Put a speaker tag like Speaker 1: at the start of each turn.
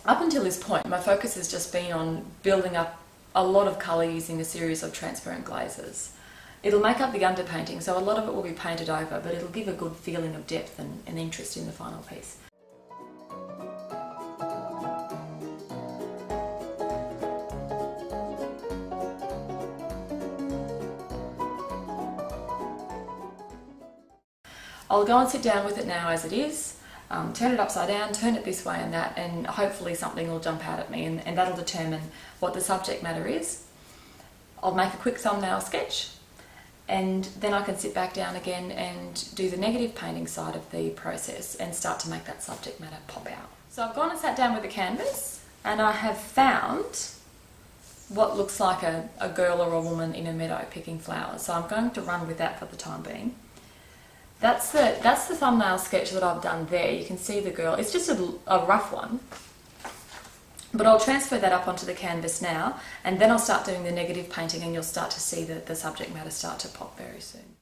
Speaker 1: Up until this point, my focus has just been on building up a lot of colour using a series of transparent glazes. It'll make up the underpainting, so a lot of it will be painted over, but it'll give a good feeling of depth and interest in the final piece. I'll go and sit down with it now as it is, turn it upside down, turn it this way and that, and hopefully something will jump out at me, and that'll determine what the subject matter is. I'll make a quick thumbnail sketch, and then I can sit back down again and do the negative painting side of the process and start to make that subject matter pop out. So I've gone and sat down with the canvas, and I have found what looks like a girl or a woman in a meadow picking flowers. So I'm going to run with that for the time being. That's the thumbnail sketch that I've done there. You can see the girl. It's just a rough one, but I'll transfer that up onto the canvas now, and then I'll start doing the negative painting, and you'll start to see the subject matter start to pop very soon.